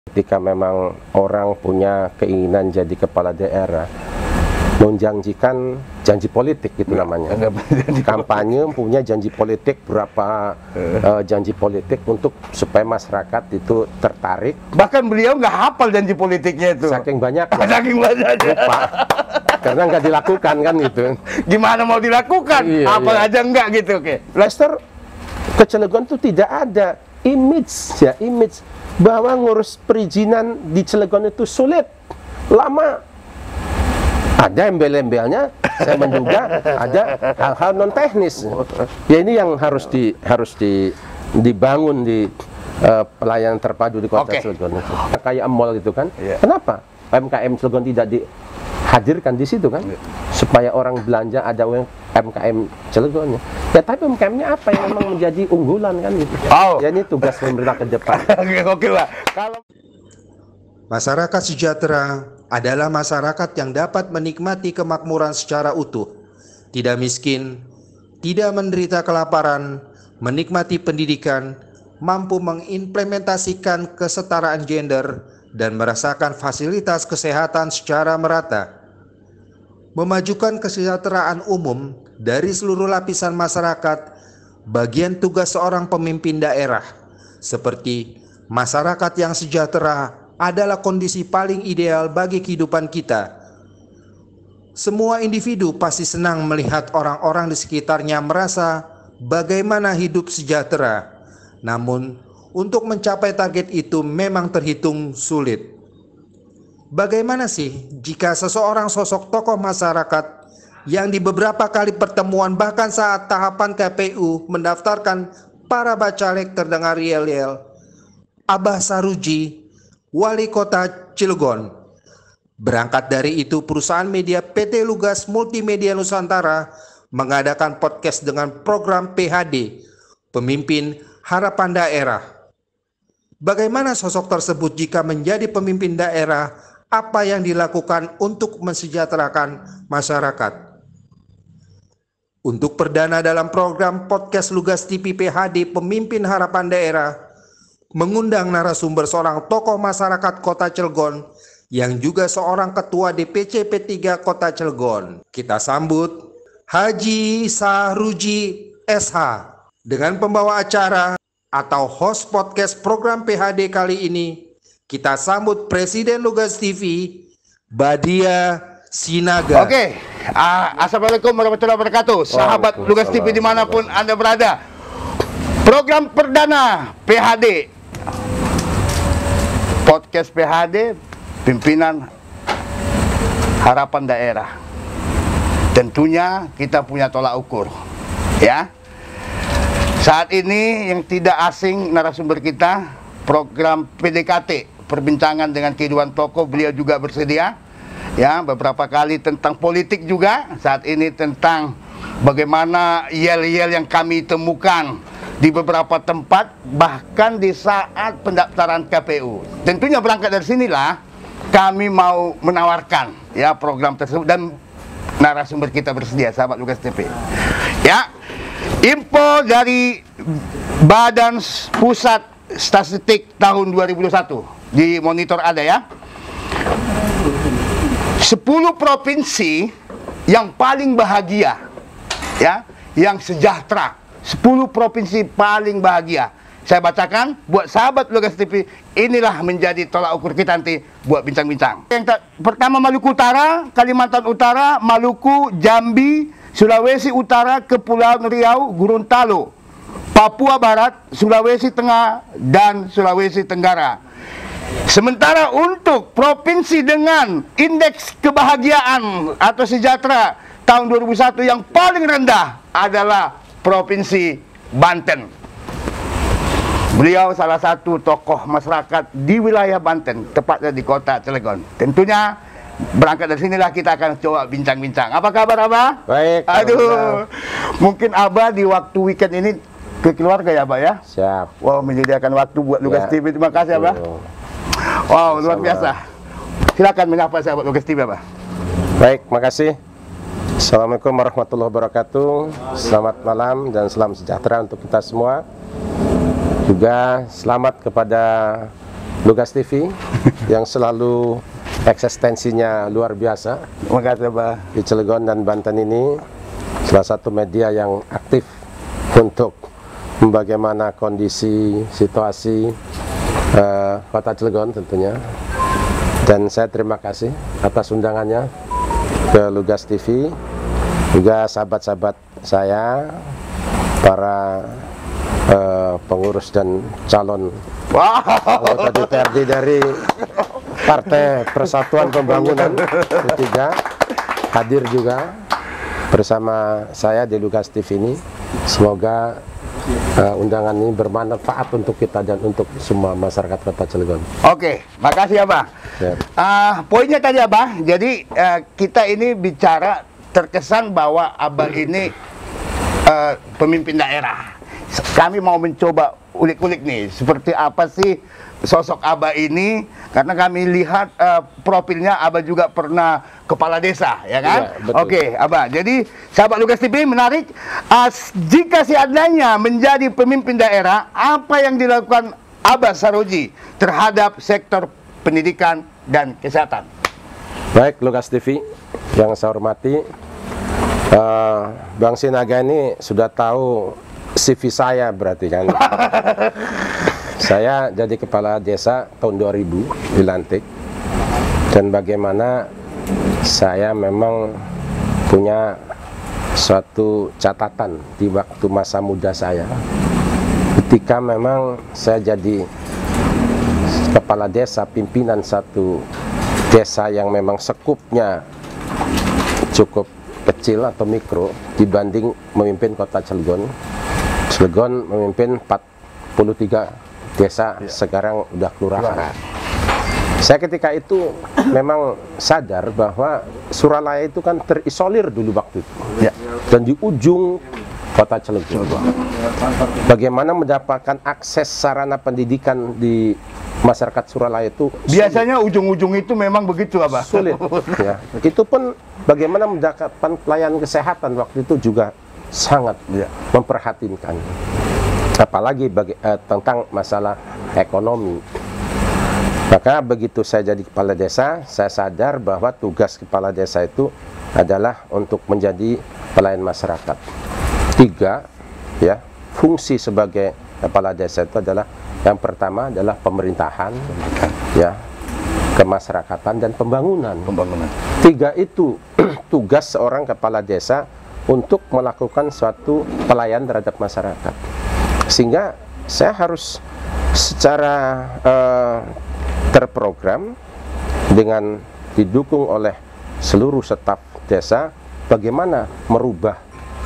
Ketika memang orang punya keinginan jadi kepala daerah, menjanjikan janji politik gitu namanya. Kampanye punya janji politik, berapa janji politik untuk supaya masyarakat itu tertarik. Bahkan beliau nggak hafal janji politiknya itu. Saking banyak. Saking banyaknya. Lupa. Karena nggak dilakukan kan gitu. Gimana mau dilakukan? Iya, Apa iya. aja enggak gitu, oke. Lester ke Cilegon itu tidak ada image bahwa ngurus perizinan di Cilegon itu sulit, lama. Ada embel-embelnya, saya menduga ada hal-hal non teknis. Ya ini yang harus dibangun di pelayanan terpadu di Kota Cilegon itu. Kayak mall gitu kan. Kenapa UMKM Cilegon tidak dihadirkan di situ kan? Supaya orang belanja ada UMKM Cilegonnya. Ya tapi UMKM-nya apa yang memang menjadi unggulan kan gitu. Ya ini tugas pemerintah ke depan. Oke lah. Kalau masyarakat sejahtera adalah masyarakat yang dapat menikmati kemakmuran secara utuh, tidak miskin, tidak menderita kelaparan, menikmati pendidikan, mampu mengimplementasikan kesetaraan gender, dan merasakan fasilitas kesehatan secara merata. Memajukan kesejahteraan umum dari seluruh lapisan masyarakat, bagian tugas seorang pemimpin daerah, seperti masyarakat yang sejahtera adalah kondisi paling ideal bagi kehidupan kita. Semua individu pasti senang melihat orang-orang di sekitarnya merasa bagaimana hidup sejahtera. Namun, untuk mencapai target itu memang terhitung sulit. Bagaimana sih jika seseorang sosok tokoh masyarakat yang di beberapa kali pertemuan bahkan saat tahapan KPU mendaftarkan para bacalek terdengar yel-yel, Abah Saruji, Wali Kota Cilegon. Berangkat dari itu, perusahaan media PT Lugas Multimedia Nusantara mengadakan podcast dengan program PHD, Pemimpin Harapan Daerah. Bagaimana sosok tersebut jika menjadi pemimpin daerah? Apa yang dilakukan untuk mensejahterakan masyarakat? Untuk perdana dalam program podcast Lugas TV PHD Pemimpin Harapan Daerah, mengundang narasumber seorang tokoh masyarakat Kota Cilegon yang juga seorang ketua DPC P3 Kota Cilegon. Kita sambut Haji Saruji SH dengan pembawa acara atau host podcast program PHD kali ini. Kita sambut Presiden Lugas TV, Badia Sinaga. Oke, assalamualaikum warahmatullahi wabarakatuh. Sahabat Lugas TV dimanapun Anda berada. Program perdana PHD, podcast PHD, Pimpinan Harapan Daerah. Tentunya kita punya tolak ukur, ya. Saat ini yang tidak asing narasumber kita, program PDKT, perbincangan dengan kehidupan tokoh, beliau juga bersedia. Ya, beberapa kali tentang politik juga, saat ini tentang bagaimana yel-yel yang kami temukan di beberapa tempat, bahkan di saat pendaftaran KPU. Tentunya berangkat dari sinilah kami mau menawarkan ya program tersebut, dan narasumber kita bersedia, sahabat Lugas TV. Ya, info dari Badan Pusat Statistik tahun 2021 di monitor ada ya. 10 provinsi yang paling bahagia, ya, yang sejahtera. 10 provinsi paling bahagia. Saya bacakan buat sahabat Lugas TV, inilah menjadi tolak ukur kita nanti buat bincang-bincang. Yang pertama Maluku Utara, Kalimantan Utara, Maluku, Jambi, Sulawesi Utara, Kepulauan Riau, Gorontalo, Papua Barat, Sulawesi Tengah, dan Sulawesi Tenggara. Sementara untuk provinsi dengan indeks kebahagiaan atau sejahtera tahun 2001 yang paling rendah adalah Provinsi Banten. Beliau salah satu tokoh masyarakat di wilayah Banten, tepatnya di Kota Cilegon. Tentunya berangkat dari sinilah kita akan coba bincang-bincang. Apa kabar Abah? Baik. Aduh, mungkin Abah di waktu weekend ini ke keluarga ya Abah ya? Siap. Wow, menyediakan waktu buat Lugas Ya. TV. Terima kasih Abah. Wow, luar biasa. Silakan menyapa sahabat Lugas TV Abah. Baik, makasih. Assalamualaikum warahmatullahi wabarakatuh. Selamat malam dan salam sejahtera untuk kita semua. Juga selamat kepada Lugas TV yang selalu eksistensinya luar biasa. Terima kasih, Pak. Di Cilegon dan Banten ini salah satu media yang aktif untuk bagaimana kondisi situasi Kota Cilegon tentunya. Dan saya terima kasih atas undangannya ke Lugas TV, juga sahabat-sahabat saya, para pengurus dan calon anggota DPRD dari Partai Persatuan Pembangunan ketiga hadir juga bersama saya di Lugas TV ini. Semoga undangan ini bermanfaat untuk kita dan untuk semua masyarakat Kota Cilegon. Oke, makasih Abah. Poinnya tadi Abah, jadi kita ini bicara terkesan bahwa Abah ini pemimpin daerah. Kami mau mencoba ulik-ulik nih, seperti apa sih sosok Abah ini, karena kami lihat profilnya Abah juga pernah kepala desa, ya kan? Ya, oke, Abah. Jadi sahabat Lugas TV menarik. Jika seandainya menjadi pemimpin daerah, apa yang dilakukan Abah Saroji terhadap sektor pendidikan dan kesehatan? Baik, Lugas TV yang saya hormati, Bang Sinaga ini sudah tahu CV saya berarti kan. Saya jadi kepala desa tahun 2000 dilantik, dan bagaimana saya memang punya suatu catatan di waktu masa muda saya, ketika memang saya jadi kepala desa, pimpinan satu desa yang memang sekupnya cukup kecil atau mikro dibanding memimpin Kota Cilegon. Cilegon memimpin 43 desa, sekarang udah kelurahan. Saya ketika itu memang sadar bahwa Suralaya itu kan terisolir dulu waktu itu, dan di ujung Kota Cilegon. Bagaimana mendapatkan akses sarana pendidikan di masyarakat Suralaya itu biasanya ujung-ujung itu memang begitu, Abah. Sulit. Ya. Itu pun bagaimana mendapatkan pelayanan kesehatan waktu itu juga sangat memperhatinkan, apalagi tentang masalah ekonomi. Maka begitu saya jadi kepala desa, saya sadar bahwa tugas kepala desa itu adalah untuk menjadi pelayan masyarakat. 3, ya, fungsi sebagai kepala desa itu adalah yang pertama adalah pemerintahan, ya, kemasyarakatan dan pembangunan. 3 itu tugas seorang kepala desa untuk melakukan suatu pelayanan terhadap masyarakat. Sehingga saya harus secara terprogram dengan didukung oleh seluruh staf desa, bagaimana merubah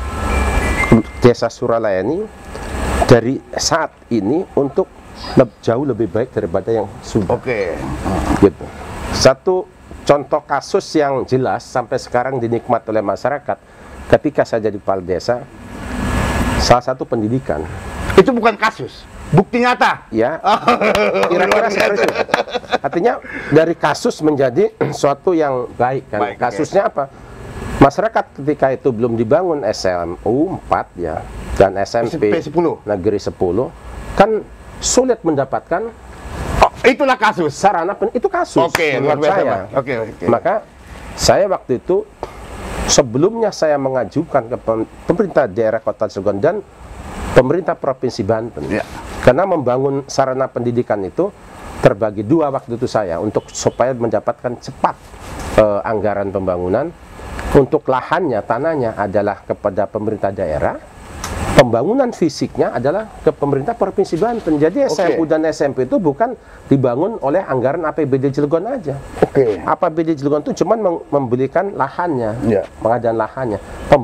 desa Suralaya ini dari saat ini untuk jauh lebih baik daripada yang sudah. Gitu. Satu contoh kasus yang jelas sampai sekarang dinikmati oleh masyarakat ketika saya jadi kepala desa, salah satu pendidikan. Itu bukan kasus, bukti nyata. Ya, kira-kira seperti itu. Artinya dari kasus menjadi suatu yang baik kan. Kasusnya apa? Masyarakat ketika itu belum dibangun SMU 4 ya, dan SMP 10. Negeri 10 kan sulit mendapatkan. Itulah kasus. Sarana itu kasus. Menurut saya. Maka saya waktu itu, sebelumnya saya mengajukan ke pemerintah daerah Kota Cilegon dan pemerintah Provinsi Banten, karena membangun sarana pendidikan itu terbagi 2 waktu itu saya, untuk supaya mendapatkan cepat anggaran pembangunan. Untuk lahannya, tanahnya adalah kepada pemerintah daerah, pembangunan fisiknya adalah ke pemerintah Provinsi Banten. Jadi SMU dan SMP itu bukan dibangun oleh anggaran APBD Cilegon aja. APBD Cilegon itu cuma membelikan lahannya, pengadaan lahannya.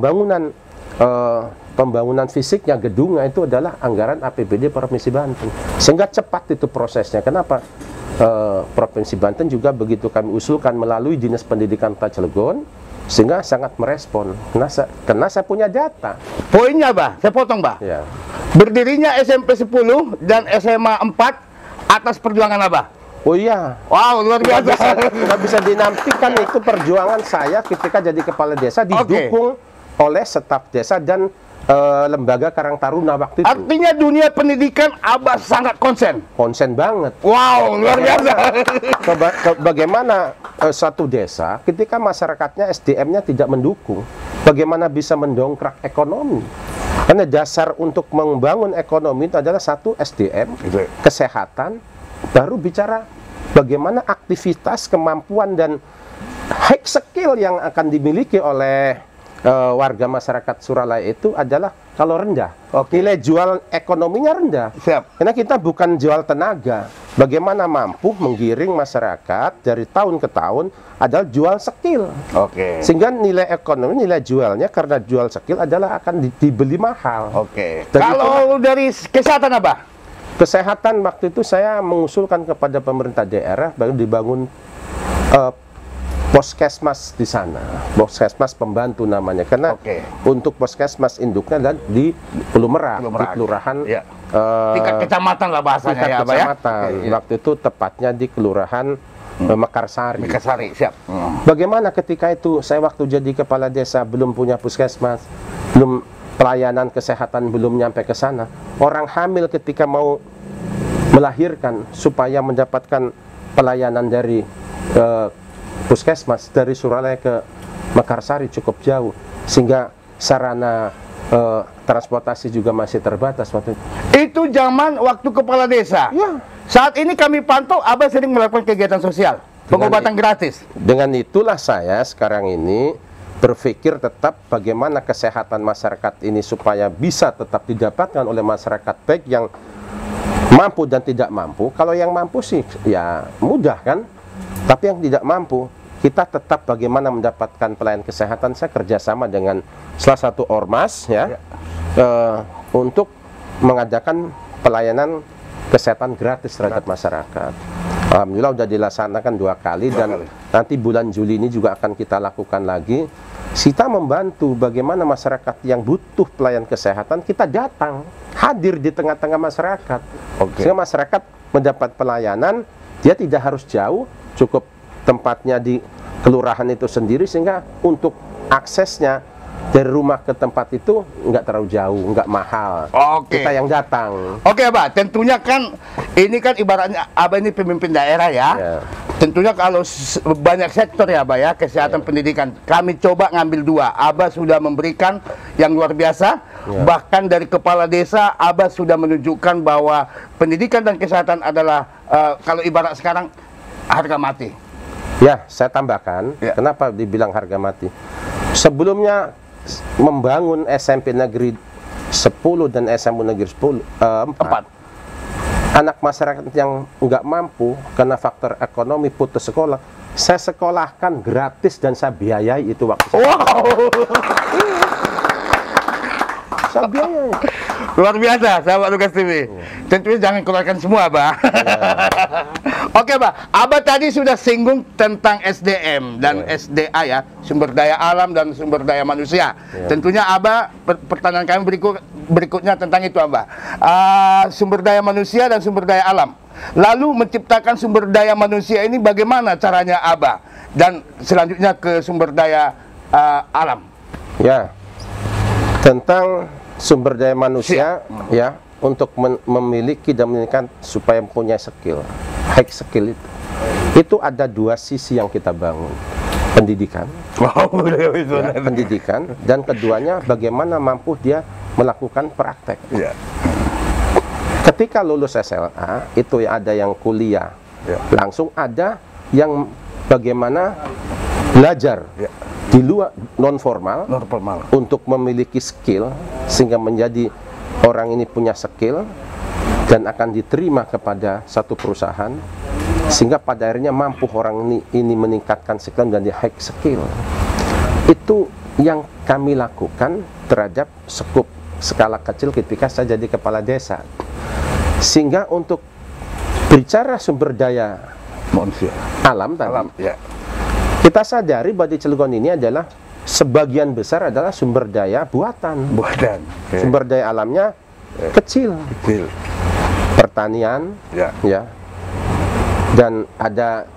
Pembangunan fisiknya, gedungnya itu adalah anggaran APBD Provinsi Banten. Sehingga cepat itu prosesnya. Kenapa? Provinsi Banten juga begitu kami usulkan melalui Dinas Pendidikan Kota Cilegon, sehingga sangat merespon. Karena saya punya data. Poinnya, Bah, saya potong, Bah. Ya. Berdirinya SMP 10 dan SMA 4 atas perjuangan Abah. Oh iya. Wow, luar biasa. Nggak bisa dinafikan itu perjuangan saya ketika jadi kepala desa, didukung oleh staf desa dan lembaga Karang Taruna waktu itu. Artinya dunia pendidikan Abah sangat konsen. Konsen banget. Wow, luar biasa. Bagaimana satu desa ketika masyarakatnya SDM-nya tidak mendukung, bagaimana bisa mendongkrak ekonomi? Karena dasar untuk membangun ekonomi itu adalah satu SDM, kesehatan, baru bicara bagaimana aktivitas, kemampuan dan high skill yang akan dimiliki oleh warga masyarakat Suralaya itu adalah kalau rendah. Nilai jual ekonominya rendah. Siap. Karena kita bukan jual tenaga. Bagaimana mampu menggiring masyarakat dari tahun ke tahun adalah jual skill. Sehingga nilai ekonomi, nilai jualnya karena jual skill adalah akan dibeli mahal. Kalau dari kesehatan apa? Kesehatan waktu itu saya mengusulkan kepada pemerintah daerah baru dibangun Poskesmas di sana, Poskesmas pembantu namanya, karena untuk Poskesmas induknya adalah di Pulau Merak, di kelurahan tingkat kecamatan lah bahasanya tingkat kecamatan. Waktu itu tepatnya di kelurahan Mekarsari. Siap. Bagaimana ketika itu saya waktu jadi kepala desa belum punya puskesmas, belum pelayanan kesehatan belum nyampe ke sana. Orang hamil ketika mau melahirkan supaya mendapatkan pelayanan dari puskesmas dari Suralaya ke Mekarsari cukup jauh, sehingga sarana transportasi juga masih terbatas waktu itu. Itu zaman waktu kepala desa. Ya. Saat ini kami pantau Abah sering melakukan kegiatan sosial, pengobatan gratis. Dengan itulah saya sekarang ini berpikir tetap bagaimana kesehatan masyarakat ini supaya bisa tetap didapatkan oleh masyarakat, baik yang mampu dan tidak mampu. Kalau yang mampu sih ya mudah kan. Tapi yang tidak mampu, kita tetap bagaimana mendapatkan pelayanan kesehatan. Saya kerjasama dengan salah satu ormas untuk mengadakan pelayanan kesehatan gratis terhadap masyarakat. Alhamdulillah sudah dilaksanakan 2 kali dan nanti bulan Juli ini juga akan kita lakukan lagi. Kita membantu bagaimana masyarakat yang butuh pelayanan kesehatan, kita datang, hadir di tengah-tengah masyarakat. Sehingga masyarakat mendapat pelayanan, dia tidak harus jauh, cukup tempatnya di kelurahan itu sendiri, sehingga untuk aksesnya dari rumah ke tempat itu nggak terlalu jauh, nggak mahal. Kita yang datang. Abah, tentunya kan ini kan ibaratnya Abah ini pemimpin daerah ya. Tentunya kalau banyak sektor ya Abah ya, kesehatan, pendidikan. Kami coba ngambil 2. Abah sudah memberikan yang luar biasa. Bahkan dari kepala desa Abah sudah menunjukkan bahwa pendidikan dan kesehatan adalah kalau ibarat sekarang harga mati. Ya, saya tambahkan, kenapa dibilang harga mati? Sebelumnya membangun SMP Negeri 10 dan SMA Negeri 4, anak masyarakat yang nggak mampu karena faktor ekonomi putus sekolah, saya sekolahkan gratis dan saya biayai itu waktu saya biayai. Luar biasa, sahabat Lukas TV. Tentunya jangan keluarkan semua, Abah. Oke, Abah. Abah tadi sudah singgung tentang SDM dan SDA ya, sumber daya alam dan sumber daya manusia. Tentunya Abah, pertanyaan kami berikutnya tentang itu, Abah. Sumber daya manusia dan sumber daya alam. Lalu menciptakan sumber daya manusia ini bagaimana caranya, Abah? Dan selanjutnya ke sumber daya alam. Ya, tentang sumber daya manusia ya, untuk memiliki dan meningkatkan supaya punya skill, high skill itu ada 2 sisi yang kita bangun. Pendidikan, pendidikan, dan keduanya bagaimana mampu dia melakukan praktek. Ketika lulus SLA itu ada yang kuliah, langsung ada yang bagaimana belajar di luar non formal untuk memiliki skill sehingga menjadi orang ini punya skill dan akan diterima kepada satu perusahaan, sehingga pada akhirnya mampu orang ini meningkatkan skill dan di high skill. Itu yang kami lakukan terhadap skup skala kecil ketika saya jadi kepala desa. Sehingga untuk bicara sumber daya manusia alam tadi, kita sadari bahwa di Cilegon ini adalah sebagian besar adalah sumber daya buatan. Sumber daya alamnya kecil. Pertanian, ya, dan ada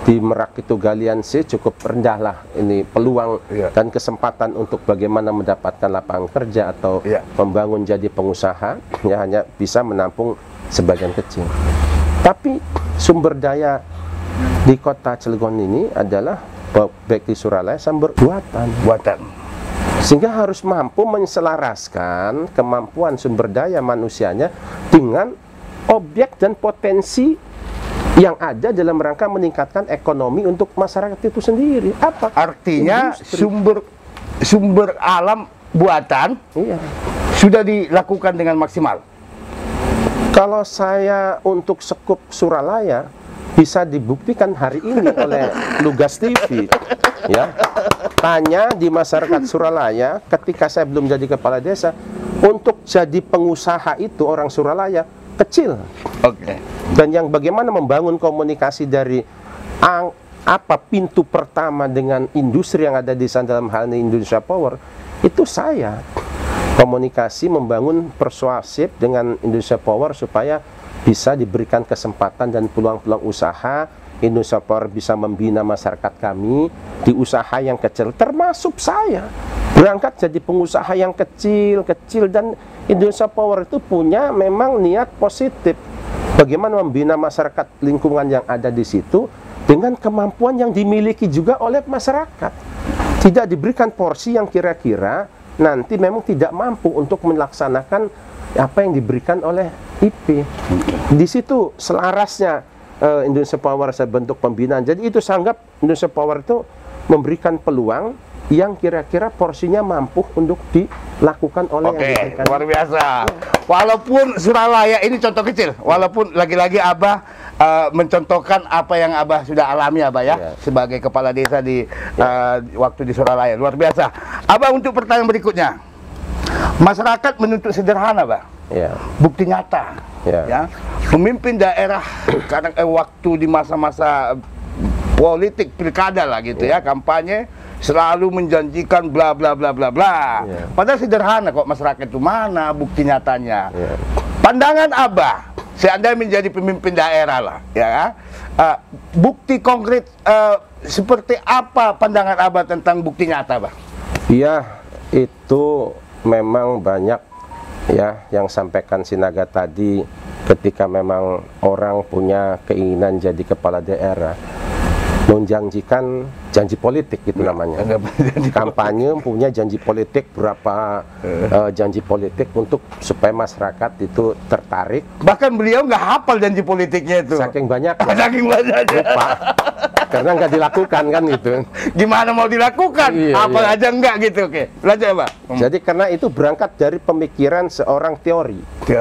di Merak itu galian C cukup rendah lah ini peluang dan kesempatan untuk bagaimana mendapatkan lapangan kerja atau membangun jadi pengusaha, ya hanya bisa menampung sebagian kecil. Tapi sumber daya di kota Cilegon ini adalah baik di Suralaya sumber buatan. Sehingga harus mampu menselaraskan kemampuan sumber daya manusianya dengan objek dan potensi yang ada dalam rangka meningkatkan ekonomi untuk masyarakat itu sendiri. Apa? Artinya sumber alam buatan sudah dilakukan dengan maksimal. Kalau saya untuk Sekup Suralaya bisa dibuktikan hari ini oleh Lugas TV, ya. Tanya di masyarakat Suralaya ketika saya belum jadi kepala desa, untuk jadi pengusaha itu orang Suralaya kecil. Dan yang bagaimana membangun komunikasi dari pintu pertama dengan industri yang ada di sana, dalam hal ini Indonesia Power, itu saya komunikasi membangun persuasif dengan Indonesia Power supaya bisa diberikan kesempatan dan peluang-peluang usaha. Indonesia Power bisa membina masyarakat kami di usaha yang kecil, termasuk saya berangkat jadi pengusaha yang kecil, dan Indonesia Power itu punya memang niat positif bagaimana membina masyarakat lingkungan yang ada di situ dengan kemampuan yang dimiliki juga oleh masyarakat. Tidak diberikan porsi yang kira-kira nanti memang tidak mampu untuk melaksanakan apa yang diberikan oleh IP. Di situ selarasnya Indonesia Power saya bentuk pembinaan. Jadi itu saya anggap Indonesia Power itu memberikan peluang yang kira-kira porsinya mampu untuk dilakukan oleh yang diberikan. Luar biasa. Walaupun Suralaya ini contoh kecil, walaupun lagi-lagi Abah mencontohkan apa yang Abah sudah alami, Abah ya, sebagai kepala desa di waktu di Suralaya. Luar biasa. Abah, untuk pertanyaan berikutnya, masyarakat menuntut sederhana, Abah. Bukti nyata. Ya, pemimpin daerah kadang waktu di masa-masa politik pilkada lah gitu ya, kampanye selalu menjanjikan bla bla bla bla bla. Padahal sederhana kok masyarakat itu, mana bukti nyatanya? Pandangan Abah, seandainya menjadi pemimpin daerah lah, ya, bukti konkret seperti apa pandangan Abah tentang bukti nyata, Abah? Iya, itu memang banyak ya yang sampaikan Sinaga tadi, ketika memang orang punya keinginan jadi kepala daerah, menjanjikan janji politik gitu namanya. Kampanye punya janji politik, berapa janji politik untuk supaya masyarakat itu tertarik. Bahkan beliau nggak hafal janji politiknya itu. Saking banyak. Saking banyaknya. Lupa. Karena nggak dilakukan kan gitu. Gimana mau dilakukan? Apa aja enggak gitu, oke. Belajar, Pak. Jadi karena itu berangkat dari pemikiran seorang teori.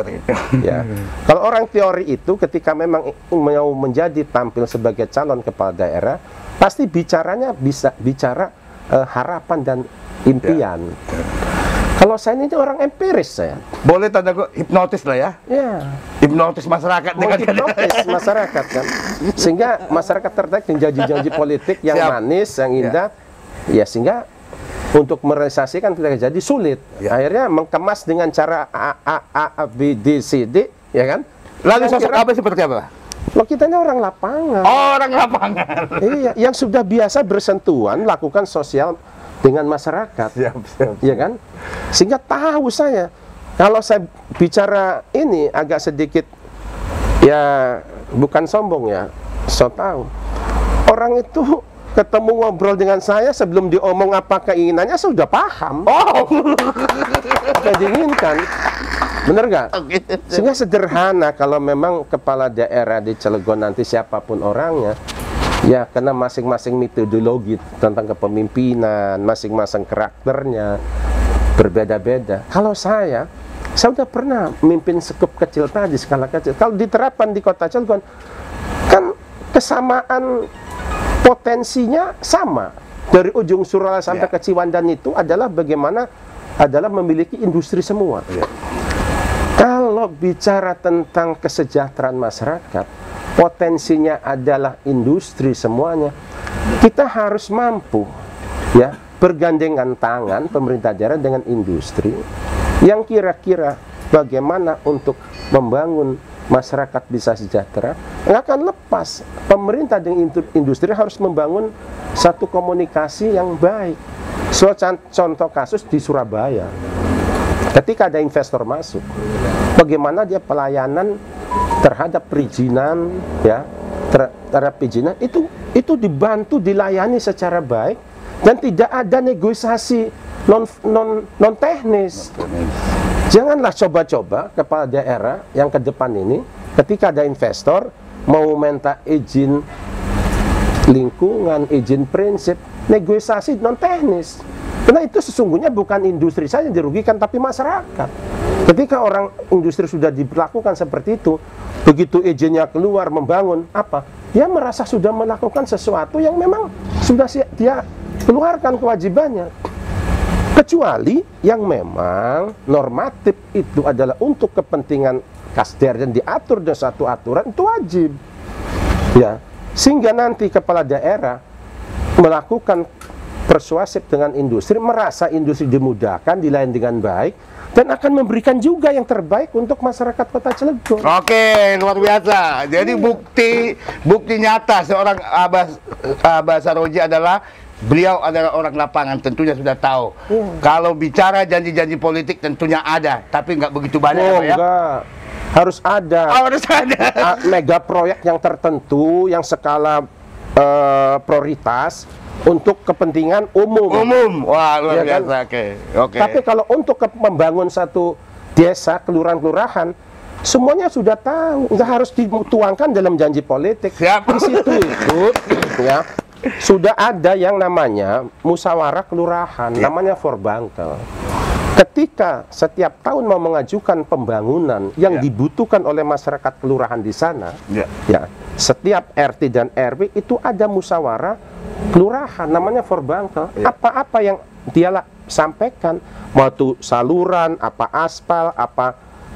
Ya. Kalau orang teori itu ketika memang mau menjadi tampil sebagai calon kepala daerah, pasti bicaranya bisa bicara harapan dan impian. Kalau saya ini orang empiris saya. Boleh tanda kok hipnotis lah ya. Hipnotis masyarakat dengan hipnotis masyarakat kan. Sehingga masyarakat tertarik dengan janji-janji politik yang manis, yang indah. Ya, sehingga untuk merealisasikan tidak jadi sulit. Akhirnya mengemas dengan cara A, B, D, C, D, ya kan? Lalu sosok apa seperti apa? Loh, kita ini orang lapangan. Orang lapangan. Iya, yang sudah biasa bersentuhan lakukan sosial dengan masyarakat. Ya kan? Sehingga tahu saya, kalau saya bicara ini agak sedikit ya bukan sombong ya, so tahu. Orang itu ketemu ngobrol dengan saya sebelum diomong apa keinginannya sudah paham. Apa diinginkan. Bener nggak? Sehingga sederhana kalau memang kepala daerah di Cilegon nanti siapapun orangnya, ya karena masing-masing metodologi tentang kepemimpinan, masing-masing karakternya berbeda-beda. Kalau saya sudah pernah memimpin Sekup kecil tadi, skala kecil. Kalau diterapkan di kota Cilegon, kan kesamaan potensinya sama. Dari ujung Suralaya sampai ke Ciwandan itu adalah bagaimana adalah memiliki industri semua. Kalau bicara tentang kesejahteraan masyarakat, potensinya adalah industri semuanya. Kita harus mampu ya bergandengan tangan pemerintah daerah dengan industri yang kira-kira bagaimana untuk membangun masyarakat bisa sejahtera, nggak akan lepas. Pemerintah dengan industri harus membangun satu komunikasi yang baik. Contoh kasus di Surabaya, ketika ada investor masuk, bagaimana dia pelayanan terhadap perizinan, ya, terhadap perizinan itu dibantu, dilayani secara baik, dan tidak ada negosiasi non teknis. Janganlah coba-coba kepala daerah yang ke depan ini, ketika ada investor mau minta izin lingkungan, izin prinsip, negosiasi non teknis. Karena itu sesungguhnya bukan industri saja yang dirugikan, tapi masyarakat. Ketika orang industri sudah diberlakukan seperti itu, begitu izinnya keluar membangun apa, dia merasa sudah melakukan sesuatu yang memang sudah dia keluarkan kewajibannya. Kecuali yang memang normatif itu adalah untuk kepentingan kasder dan diatur dengan satu aturan, itu wajib. Ya, sehingga nanti kepala daerah melakukan persuasif dengan industri, merasa industri dimudahkan, dilayani dengan baik, dan akan memberikan juga yang terbaik untuk masyarakat Kota Cilegon. Oke, luar biasa. Jadi bukti nyata seorang Abah Saroji adalah beliau adalah orang lapangan, tentunya sudah tahu. Kalau bicara janji-janji politik tentunya ada, tapi nggak begitu banyak, ya. Enggak. Harus ada. Harus ada. Mega proyek yang tertentu, yang skala prioritas untuk kepentingan umum. Wah, luar Ya, biasa. kan? Oke. Tapi kalau untuk membangun satu desa, kelurahan-kelurahan, semuanya sudah tahu, nggak harus dituangkan dalam janji politik. Siap. Di situ itu, ya, sudah ada yang namanya musyawarah kelurahan, namanya Forbangkel. Ketika setiap tahun mau mengajukan pembangunan yang dibutuhkan oleh masyarakat kelurahan di sana, ya, setiap RT dan RW itu ada musyawarah kelurahan, namanya Forbangkel. Apa-apa yang dia sampaikan, mau itu saluran, apa aspal, apa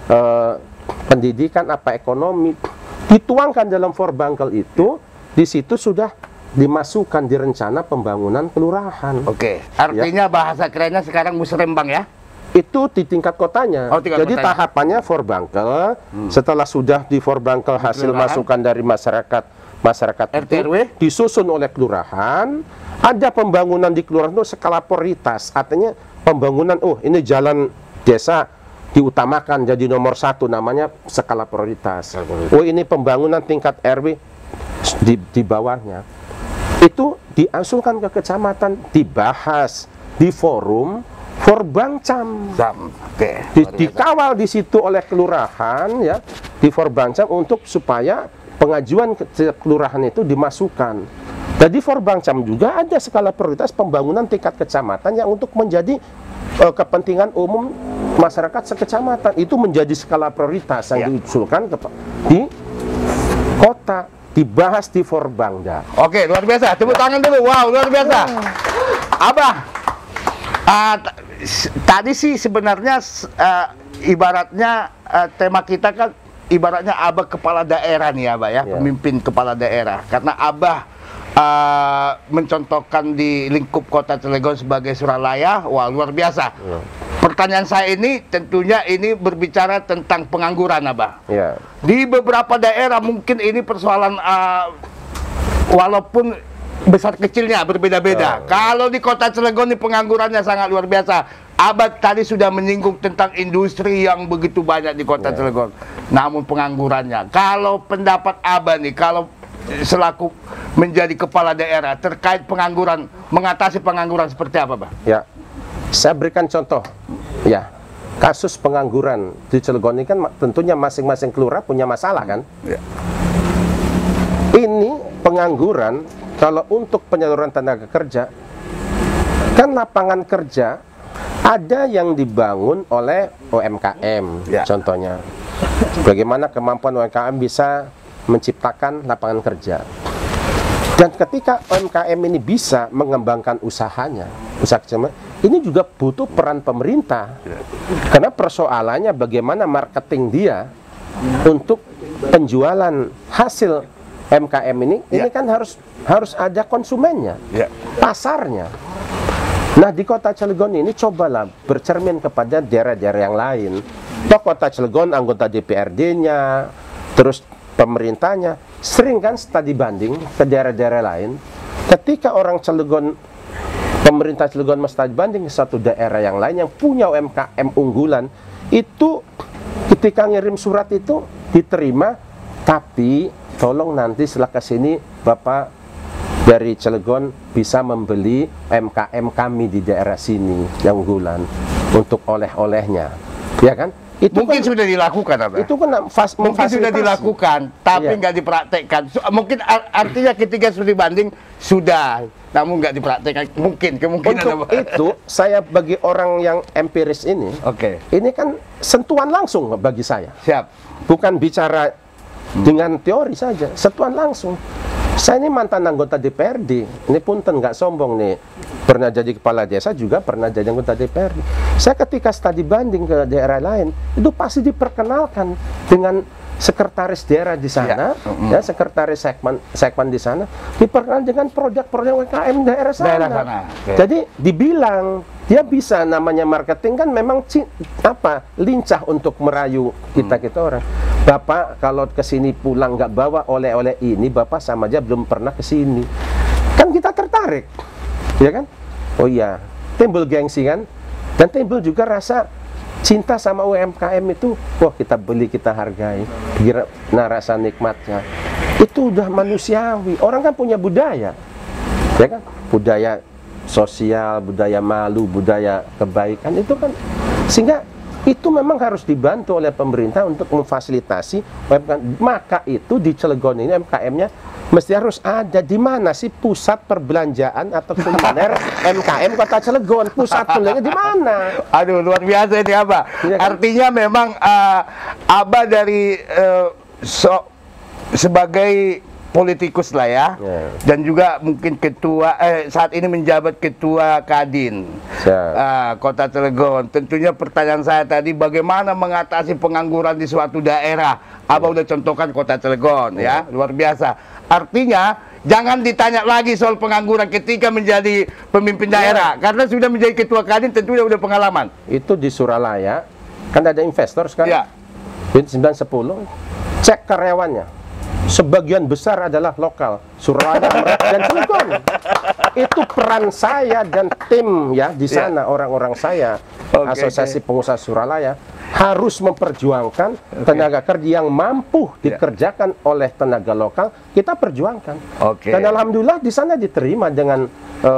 pendidikan, apa ekonomi, dituangkan dalam Forbangkel itu. Di situ sudah dimasukkan di rencana pembangunan kelurahan. Oke, artinya bahasa kerennya sekarang musrembang, ya? Itu di tingkat kotanya. Jadi kotanya. tahapannya Forbangkel, setelah sudah di Forbangkel hasil masukan dari masyarakat RT itu RW disusun oleh kelurahan, ada pembangunan di kelurahan itu skala prioritas. Artinya pembangunan, ini jalan desa diutamakan jadi nomor 1, namanya skala prioritas. Ini pembangunan tingkat RW di bawahnya. Itu diusulkan ke kecamatan, dibahas di forum Forbangcam. Dikawal di situ oleh kelurahan, ya, di Forbangcam untuk supaya pengajuan kelurahan itu dimasukkan. Jadi Forbangcam juga ada skala prioritas pembangunan tingkat kecamatan yang untuk menjadi kepentingan umum masyarakat sekecamatan. Itu menjadi skala prioritas yang diusulkan di kota, dibahas di Forbangda. Oke, luar biasa. Tepuk tangan dulu. Wow, luar biasa. Abah, tadi sih sebenarnya ibaratnya tema kita kan ibaratnya Abah kepala daerah nih, Abah, ya, pemimpin kepala daerah. Karena Abah mencontohkan di lingkup Kota Cilegon sebagai Suralaya, wah, luar biasa. Pertanyaan saya ini tentunya ini berbicara tentang pengangguran, Abah. Di beberapa daerah mungkin ini persoalan walaupun besar kecilnya berbeda-beda. Kalau di Kota Cilegon ini penganggurannya sangat luar biasa. Abah tadi sudah menyinggung tentang industri yang begitu banyak di Kota Cilegon. Namun penganggurannya, kalau pendapat Abah nih, kalau selaku menjadi kepala daerah terkait pengangguran, mengatasi pengangguran seperti apa, Bang? Ya, saya berikan contoh. Ya, kasus pengangguran di Cilegon ini kan tentunya masing-masing kelurahan punya masalah, kan? Ini pengangguran, kalau untuk penyaluran tenaga kerja, kan lapangan kerja ada yang dibangun oleh UMKM, contohnya. Bagaimana kemampuan UMKM bisa menciptakan lapangan kerja. Dan ketika UMKM ini bisa mengembangkan usahanya, usaha kecil, ini juga butuh peran pemerintah. Karena persoalannya bagaimana marketing dia untuk penjualan hasil UMKM ini kan harus ada konsumennya, pasarnya. Nah, di Kota Cilegon ini cobalah bercermin kepada daerah-daerah yang lain. Toh Kota Cilegon anggota DPRD-nya, terus pemerintahnya sering kan studi banding ke daerah-daerah lain. Ketika orang Cilegon, pemerintah Cilegon studi banding ke satu daerah yang lain yang punya UMKM unggulan, itu ketika ngirim surat itu diterima, tapi tolong nanti setelah ke sini Bapak dari Cilegon bisa membeli UMKM kami di daerah sini yang unggulan untuk oleh-olehnya, ya kan? Itu mungkin kan, sudah dilakukan apa? itu kan mungkin sudah dilakukan, tapi nggak dipraktekkan. Mungkin artinya ketika sudah dibanding sudah, namun nggak dipraktekkan. Mungkin kemungkinan untuk apa? itu saya bagi orang yang empiris ini, ini kan sentuhan langsung bagi saya. Siap. Bukan bicara dengan teori saja, sentuhan langsung. Saya ini mantan anggota DPRD, ini punten nggak sombong nih, pernah jadi kepala desa juga pernah jadi anggota DPRD. Saya ketika studi banding ke daerah lain, itu pasti diperkenalkan dengan sekretaris daerah di sana, ya, sekretaris sekman di sana, diperkenalkan dengan proyek-proyek UMKM daerah sana. Jadi dibilang dia bisa, namanya marketing kan memang lincah untuk merayu kita orang. Bapak kalau kesini pulang nggak bawa oleh-oleh ini, Bapak sama aja belum pernah kesini. Kan kita tertarik, ya kan? Oh iya, timbul gengsi kan? Dan timbul juga rasa cinta sama UMKM itu. Wah, kita beli, kita hargai. Nah, rasa nikmatnya itu udah manusiawi. Orang kan punya budaya, ya kan? Budaya sosial, budaya malu, budaya kebaikan itu kan, sehingga itu memang harus dibantu oleh pemerintah untuk memfasilitasi UMKM. Maka itu di Cilegon ini MKM-nya mesti harus ada. Di mana sih pusat perbelanjaan atau kuliner MKM Kota Cilegon? Pusat perbelanjaan di mana? Aduh, luar biasa ini Abah. Ya, kan? Artinya memang Abah dari sebagai politikus lah ya, dan juga mungkin ketua saat ini menjabat ketua Kadin Kota Cilegon. Tentunya pertanyaan saya tadi, bagaimana mengatasi pengangguran di suatu daerah? Abah udah contohkan Kota Cilegon, ya, luar biasa. Artinya jangan ditanya lagi soal pengangguran ketika menjadi pemimpin daerah, karena sudah menjadi ketua Kadin, tentunya udah pengalaman. Itu di Suralaya kan ada investor sekarang, 910, cek karyawannya. Sebagian besar adalah lokal, Suralaya dan Cilegon. Itu peran saya dan tim ya di sana, orang-orang saya, Asosiasi Pengusaha Suralaya, harus memperjuangkan tenaga kerja yang mampu dikerjakan oleh tenaga lokal, kita perjuangkan. Dan alhamdulillah di sana diterima dengan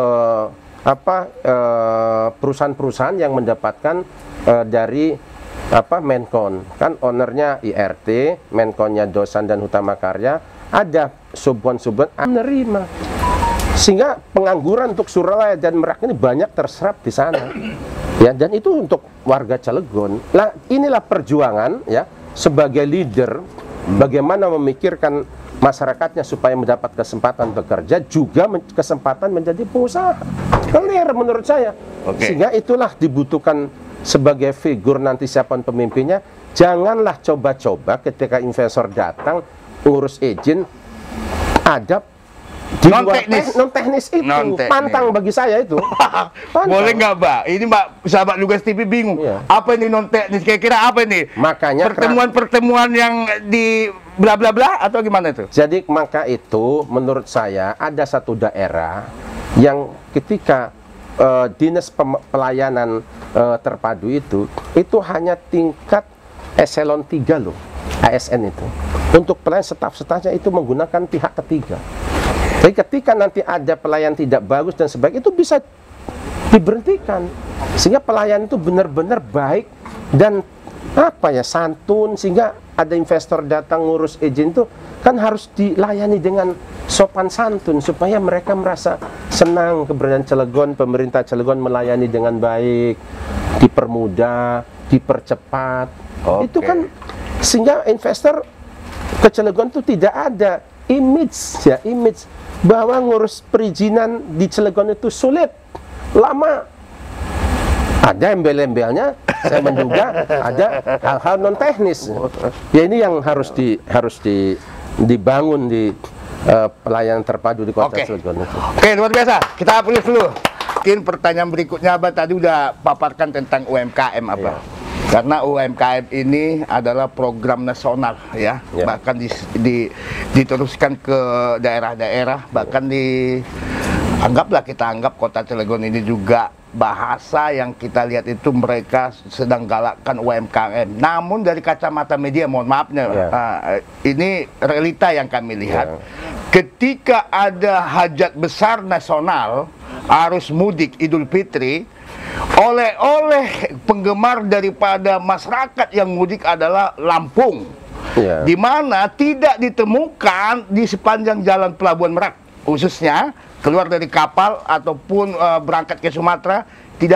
perusahaan-perusahaan yang mendapatkan dari Menkon, kan ownernya IRT, Menkonnya Dosan dan Hutama Karya, ada subon-subon menerima, sehingga pengangguran untuk Suralaya dan Merak ini banyak terserap di sana, ya. Dan itu untuk warga Cilegon. Nah, inilah perjuangan ya sebagai leader, bagaimana memikirkan masyarakatnya supaya mendapat kesempatan bekerja, juga kesempatan menjadi pengusaha. Clear menurut saya. Sehingga itulah dibutuhkan sebagai figur nanti siapapun pemimpinnya. Janganlah coba-coba ketika investor datang ngurus izin ada di non teknis itu pantang bagi saya itu. Boleh nggak, Mbak? Ini Mbak sahabat Lugas TV bingung. Apa ini non teknis? Kira-kira apa ini? Makanya pertemuan-pertemuan yang di bla bla bla atau gimana itu? Jadi maka itu menurut saya ada satu daerah yang ketika dinas pelayanan terpadu itu hanya tingkat eselon 3 loh, ASN itu. Untuk pelayan staf-stafnya itu menggunakan pihak ketiga. Jadi ketika nanti ada pelayan tidak bagus dan sebagainya, itu bisa diberhentikan. Sehingga pelayan itu benar-benar baik dan santun, sehingga ada investor datang ngurus izin itu kan harus dilayani dengan sopan santun supaya mereka merasa senang keberadaan Cilegon, pemerintah Cilegon melayani dengan baik, dipermudah, dipercepat. Itu kan sehingga investor ke Cilegon itu tidak ada image bahwa ngurus perizinan di Cilegon itu sulit, lama. Ada embel-embelnya, saya menduga ada hal-hal non teknis. Ya ini yang harus dibangun di pelayanan terpadu di Kota Cilegon. Luar biasa. Kita hapus dulu. Mungkin pertanyaan berikutnya, Abah tadi udah paparkan tentang UMKM, Abah. Karena UMKM ini adalah program nasional ya, bahkan diteruskan ke daerah-daerah, bahkan kita anggap Kota Cilegon ini juga bahasa yang kita lihat itu mereka sedang galakkan UMKM. Namun dari kacamata media, mohon maafnya, ini realita yang kami lihat. Ketika ada hajat besar nasional, arus mudik Idul Fitri, oleh penggemar daripada masyarakat yang mudik adalah Lampung, di mana tidak ditemukan di sepanjang jalan Pelabuhan Merak, khususnya keluar dari kapal ataupun berangkat ke Sumatera,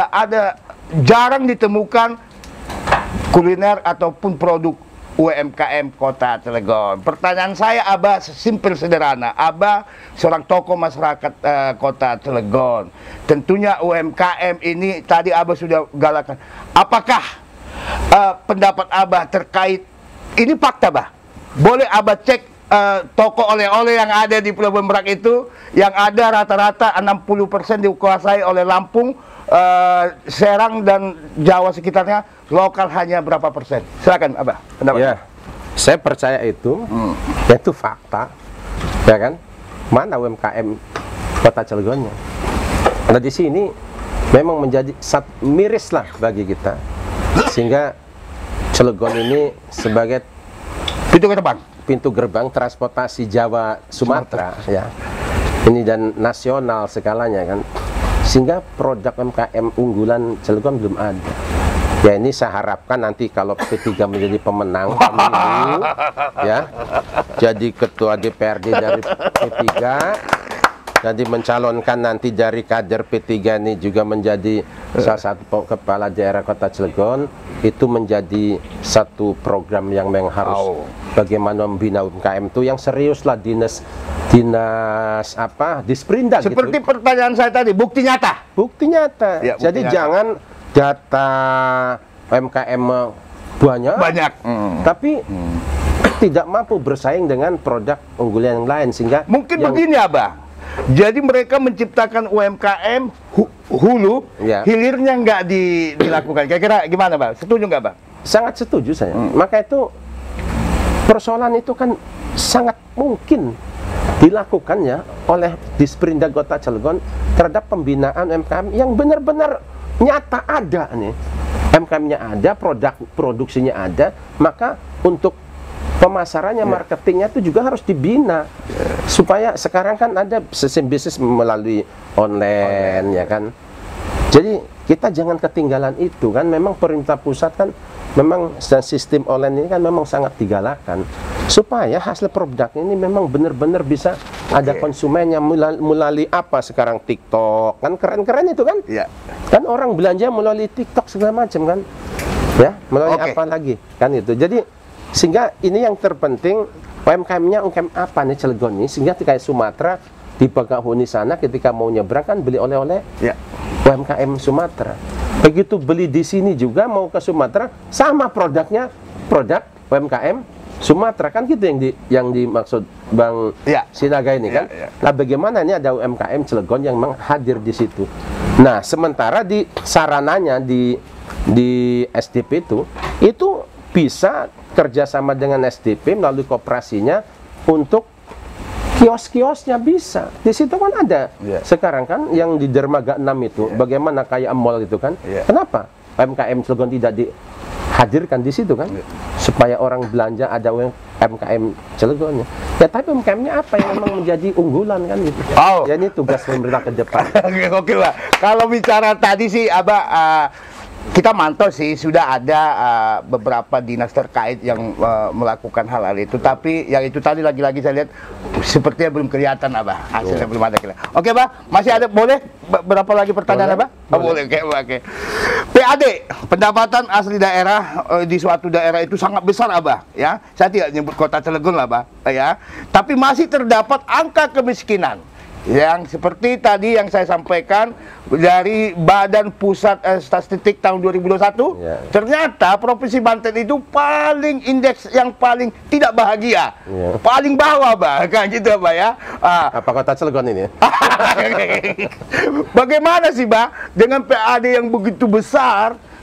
jarang ditemukan kuliner ataupun produk UMKM Kota Cilegon. Pertanyaan saya, Abah, simpel sederhana. Abah seorang tokoh masyarakat Kota Cilegon. Tentunya UMKM ini tadi Abah sudah galakan. Apakah pendapat Abah terkait ini fakta, Bah? Boleh Abah cek toko oleh-oleh yang ada di Pelabuhan Merak itu, yang ada rata-rata 60% dikuasai oleh Lampung, Serang dan Jawa sekitarnya, lokal hanya berapa persen? Silakan Abah. Ya, saya percaya itu, itu fakta, ya kan? Mana UMKM Kota Cilegonnya? Nah di sini memang menjadi miris lah bagi kita, sehingga Cilegon ini sebagai pintu gerbang transportasi Jawa Sumatera, ya. Ini dan nasional skalanya kan, sehingga produk UMKM unggulan Cilegon belum ada. Ya ini saya harapkan nanti kalau P3 menjadi pemenang pemilu, ya, jadi ketua DPRD dari P3, jadi mencalonkan nanti dari kader P3 ini juga menjadi salah satu kepala daerah Kota Cilegon, itu menjadi satu program yang memang harus bagaimana membina UMKM itu yang serius lah, dinas Disperindak. Seperti gitu. Pertanyaan saya tadi, bukti nyata. Bukti nyata. Ya, jadi nyata. Jangan data UMKM banyak, tapi tidak mampu bersaing dengan produk unggulan yang lain, sehingga mungkin begini Abah. Jadi mereka menciptakan UMKM hulu, hilirnya nggak dilakukan. Kira-kira gimana, Bang? Setuju nggak, Bang? Sangat setuju saya. Maka itu persoalan itu kan sangat mungkin dilakukan ya oleh Disperindak Kota Cilegon terhadap pembinaan UMKM yang benar-benar nyata ada nih. UMKM-nya ada, produksinya ada, maka untuk pemasarannya, marketingnya itu juga harus dibina, supaya sekarang kan ada sistem bisnis melalui online, ya kan. Jadi kita jangan ketinggalan itu kan. Memang pemerintah pusat kan memang sistem online ini kan memang sangat digalakkan, supaya hasil produk ini memang benar-benar bisa ada konsumennya melalui apa sekarang, TikTok kan keren-keren itu kan. Kan orang belanja melalui TikTok segala macam kan, ya, melalui apa lagi kan itu. Jadi sehingga ini yang terpenting, UMKM-nya UMKM apa nih Cilegon ini, sehingga kayak Sumatera di Bakahuni sana ketika mau nyebrang kan beli oleh-oleh UMKM Sumatera. Begitu beli di sini juga mau ke Sumatera, sama produknya produk UMKM Sumatera kan, gitu yang dimaksud Bang Sinaga ini kan. Nah bagaimana ini ada UMKM Cilegon yang memang hadir di situ. Nah sementara di sarananya di SDP itu bisa kerjasama dengan SDP melalui koperasinya untuk kios-kiosnya bisa. Di situ kan ada. Sekarang kan yang di Dermaga 6 itu, bagaimana kayak mall itu kan. Kenapa UMKM Cilegon tidak dihadirkan di situ kan? Supaya orang belanja ada UMKM Cilegonnya. Ya tapi UMKM-nya apa yang memang menjadi unggulan kan gitu. Ya ini tugas pemerintah ke depan. Oke Pak. Kalau bicara tadi sih Abah, kita mantau sih sudah ada beberapa dinas terkait yang melakukan hal itu, tapi yang itu tadi lagi-lagi saya lihat sepertinya belum kelihatan Abah, hasilnya belum ada. Oke Bah, masih ada, boleh berapa lagi pertanyaan Abah? Boleh. Oke. PAD, pendapatan asli daerah di suatu daerah itu sangat besar Abah, ya. Saya tidak nyebut Kota Cilegon lah Abah, ya. Tapi masih terdapat angka kemiskinan yang seperti tadi yang saya sampaikan dari Badan Pusat Statistik tahun 2021, ternyata Provinsi Banten itu paling indeks yang paling tidak bahagia, paling bawah bahkan gitu Pak ya. Apa Kota Cilegon ini? Bagaimana sih Pak dengan PAD yang begitu besar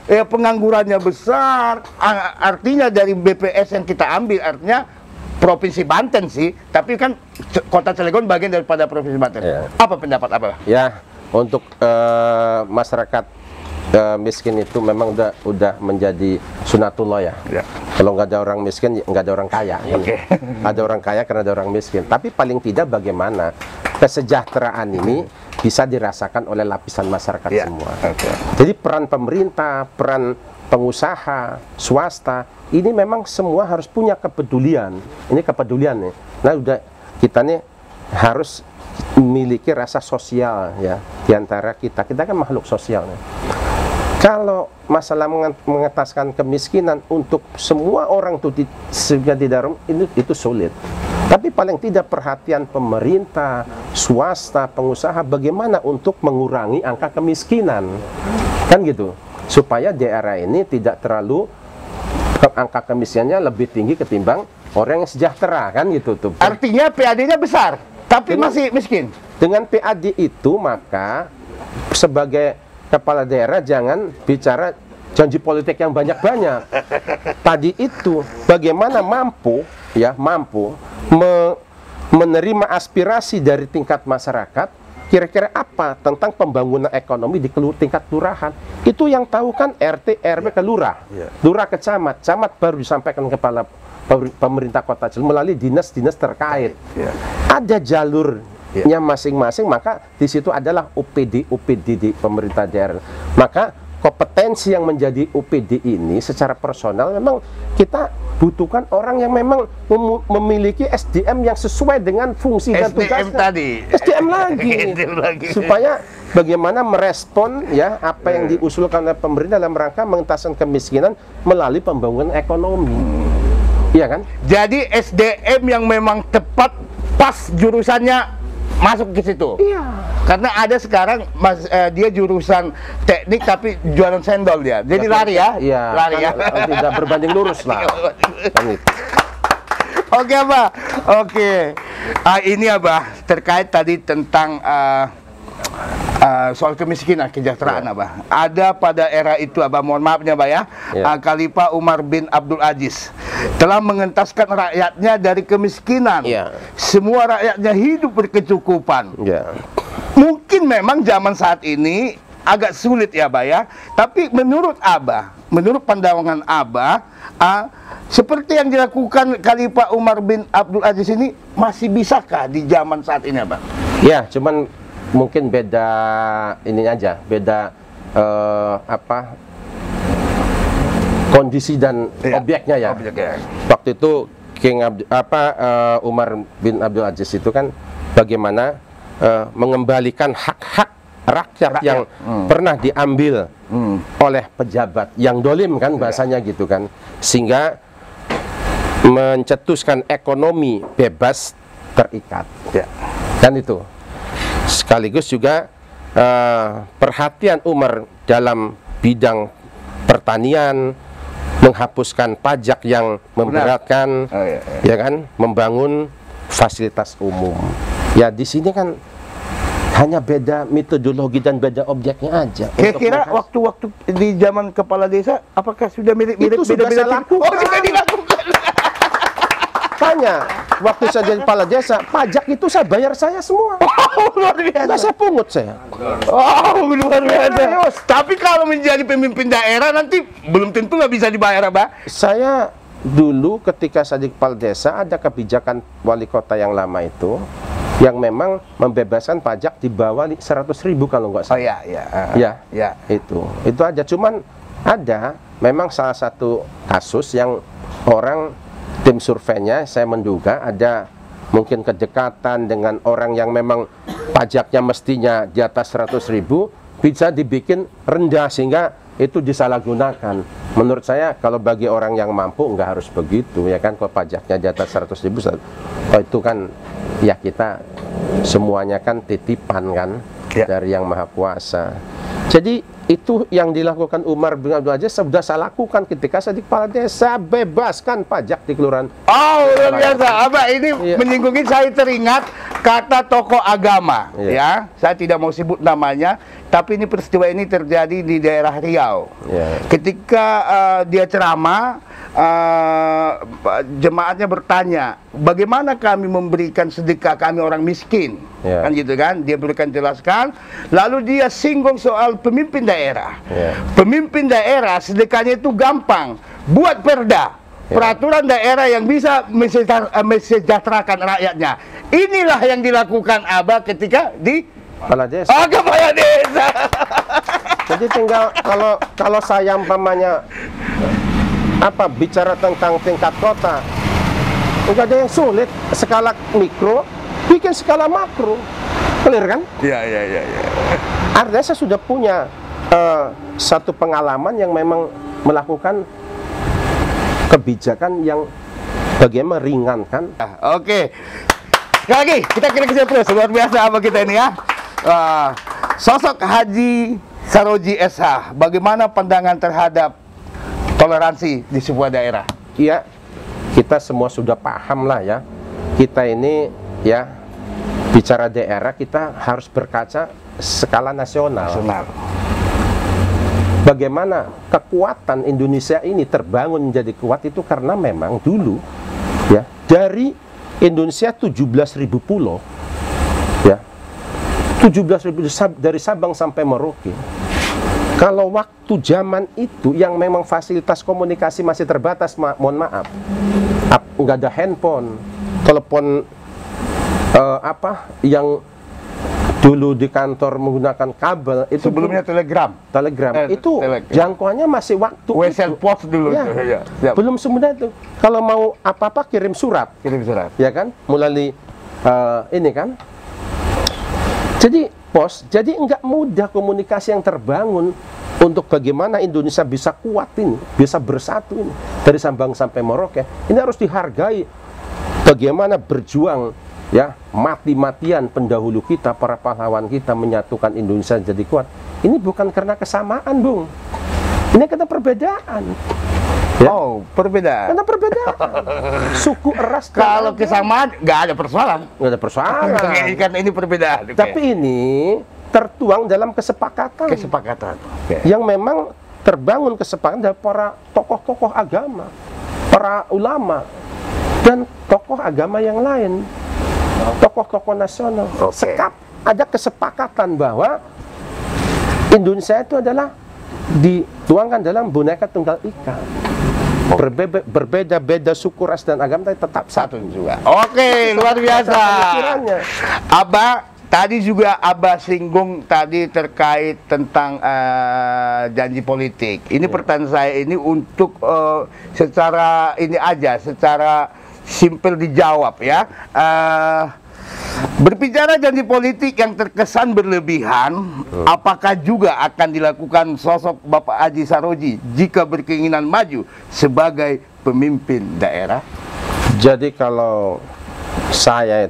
penganggurannya besar. Artinya dari BPS yang kita ambil, artinya Provinsi Banten sih, tapi kan Kota Cilegon bagian daripada Provinsi Banten. Ya. Apa pendapat Abah? Ya, untuk masyarakat miskin itu memang udah menjadi sunatullah ya. Ya. Kalau nggak ada orang miskin, nggak ada orang kaya. Oke. Ada orang kaya karena ada orang miskin. Tapi paling tidak bagaimana kesejahteraan ini bisa dirasakan oleh lapisan masyarakat Ya. semua. Oke. Jadi peran pemerintah, peran pengusaha, swasta, ini memang semua harus punya kepedulian. Ini kepedulian nih. Nah, udah kita nih harus memiliki rasa sosial ya di antara kita. Kita kan makhluk sosial nih. Kalau masalah mengetaskan kemiskinan untuk semua orang itu itu sulit. Tapi paling tidak perhatian pemerintah, swasta, pengusaha bagaimana untuk mengurangi angka kemiskinan. Kan gitu. Supaya daerah ini tidak terlalu angka kemiskinannya lebih tinggi ketimbang orang yang sejahtera, kan gitu tuh. Artinya PAD-nya besar, tapi masih miskin. Dengan PAD itu maka sebagai kepala daerah jangan bicara janji politik yang banyak-banyak. Tadi itu bagaimana mampu menerima aspirasi dari tingkat masyarakat, kira-kira apa tentang pembangunan ekonomi di tingkat kelurahan. Itu yang tahu kan RT, RW ke lurah, lurah ke camat, camat baru disampaikan kepala pemerintah kota Cilegon melalui dinas-dinas terkait. Ada jalurnya masing-masing, maka di situ adalah OPD di pemerintah daerah. Maka kompetensi yang menjadi OPD ini secara personal memang kita butuhkan orang yang memang memiliki SDM yang sesuai dengan fungsi dan tugasnya. SDM lagi. Supaya bagaimana merespon ya apa yang diusulkan oleh pemerintah dalam rangka mengentaskan kemiskinan melalui pembangunan ekonomi. Iya kan? Jadi SDM yang memang tepat pas jurusannya masuk ke situ. Iya. Karena ada sekarang dia jurusan teknik tapi jualan sendol dia. Jadi lari ya. Iya. Lari ya. Tidak berbanding lurus lah. Kan gitu. Oke, Abah. Oke. Ini Abah terkait tadi tentang soal kemiskinan, kesejahteraan Abah. Ada pada era itu Abah, mohon maafnya Abah ya, Khalifah Umar bin Abdul Aziz telah mengentaskan rakyatnya dari kemiskinan. Semua rakyatnya hidup berkecukupan. Mungkin memang zaman saat ini agak sulit ya Abah ya, tapi menurut Abah, menurut pandangan Abah, seperti yang dilakukan Khalifah Umar bin Abdul Aziz ini masih bisakah di zaman saat ini Abah? Ya, cuman mungkin beda ini aja, beda kondisi dan objeknya ya. Waktu itu Umar bin Abdul Aziz itu kan bagaimana mengembalikan hak-hak rakyat yang pernah diambil oleh pejabat yang dolim kan bahasanya gitu kan, sehingga mencetuskan ekonomi bebas terikat kan itu. Sekaligus juga perhatian Umar dalam bidang pertanian, menghapuskan pajak yang memberatkan, ya kan, membangun fasilitas umum. Ya di sini kan hanya beda metodologi dan beda objeknya aja. Kira-kira waktu-waktu di zaman kepala desa, apakah sudah mirip-mirip? Itu sudah saya lakukan. Oh, sudah dilakukan. Tanya, waktu saya jadi kepala desa, pajak itu saya bayar saya semua. Luar biasa. Nggak saya pungut saya. Luar biasa. Tapi kalau menjadi pemimpin daerah nanti belum tentu nggak bisa dibayar, Abah. Saya dulu ketika saya jadi kepala desa ada kebijakan wali kota yang lama itu yang memang membebaskan pajak di bawah 100.000 kalau nggak salah. Itu aja. Cuman ada memang salah satu kasus yang orang tim surveinya saya menduga ada mungkin kedekatan dengan orang yang memang pajaknya mestinya di atas 100.000 bisa dibikin rendah sehingga itu disalahgunakan. Menurut saya kalau bagi orang yang mampu nggak harus begitu ya kan, kalau pajaknya di atas 100.000 kalau itu kan ya kita semuanya kan titipan kan dari Yang Maha Kuasa. Jadi itu yang dilakukan Umar bin Abdul Aziz sudah saya lakukan ketika saya di kepala desa, bebaskan pajak di kelurahan. Oh, luar biasa. Abah ini menyinggungin, saya teringat kata tokoh agama, ya. Saya tidak mau sebut namanya, tapi ini peristiwa ini terjadi di daerah Riau. Ketika dia ceramah, jemaatnya bertanya, bagaimana kami memberikan sedekah, kami orang miskin, kan gitu kan? Dia berikan jelaskan, lalu dia singgung soal pemimpin daerah. Pemimpin daerah sedekahnya itu gampang, buat perda, peraturan daerah yang bisa mensejahterakan rakyatnya. Inilah yang dilakukan Abah ketika di kepala desa. Oh, kepala desa. Jadi tinggal kalau saya umpamanya bicara tentang tingkat kota, enggak ada yang sulit. Skala mikro bikin skala makro, clear kan? Iya. Artinya saya sudah punya satu pengalaman yang memang melakukan kebijakan yang bagaimana meringankan. Oke. Sekali lagi kita kira-kira terus, luar biasa apa kita ini ya. Sosok Haji Saroji SH, bagaimana pandangan terhadap toleransi di sebuah daerah? Iya, kita semua sudah paham lah ya. Kita ini ya bicara daerah, kita harus berkaca skala nasional. Bagaimana kekuatan Indonesia ini terbangun menjadi kuat itu karena memang dulu ya dari Indonesia 17.000 pulau ya, 17.000 dari Sabang sampai Merauke. Kalau waktu zaman itu yang memang fasilitas komunikasi masih terbatas, mohon maaf, nggak ada handphone, telepon yang dulu di kantor menggunakan kabel itu, sebelumnya telegram itu jangkauannya masih waktu WSL Post dulu ya, belum semudah itu. Kalau mau apa-apa kirim surat ya kan, melalui ini kan. Jadi pos, jadi enggak mudah komunikasi yang terbangun untuk bagaimana Indonesia bisa kuat ini, bisa bersatu ini dari Sabang sampai Merauke. Ini harus dihargai bagaimana berjuang ya, mati-matian pendahulu kita, para pahlawan kita menyatukan Indonesia jadi kuat. Ini bukan karena kesamaan, Bung. Ini karena perbedaan. Ya? Oh, perbedaan. Karena perbedaan. Suku, ras. Kalau kesamaan nggak ada persoalan. Nggak ada persoalan. Karena ini perbedaan. Tapi ini tertuang dalam kesepakatan. Yang memang terbangun kesepakatan dari para tokoh-tokoh agama, para ulama, dan tokoh agama yang lain. Tokoh-tokoh nasional. Sekap ada kesepakatan bahwa Indonesia itu adalah dituangkan dalam Bhinneka Tunggal Ika. Berbeda-beda suku, ras dan agama tapi tetap satu juga. Oke, luar biasa. Abah tadi juga singgung tadi terkait tentang janji politik. Ini pertanyaan saya ini untuk secara ini aja, secara simpel dijawab ya. Berbicara janji politik yang terkesan berlebihan, apakah juga akan dilakukan sosok Bapak Haji Saroji jika berkeinginan maju sebagai pemimpin daerah? Jadi kalau saya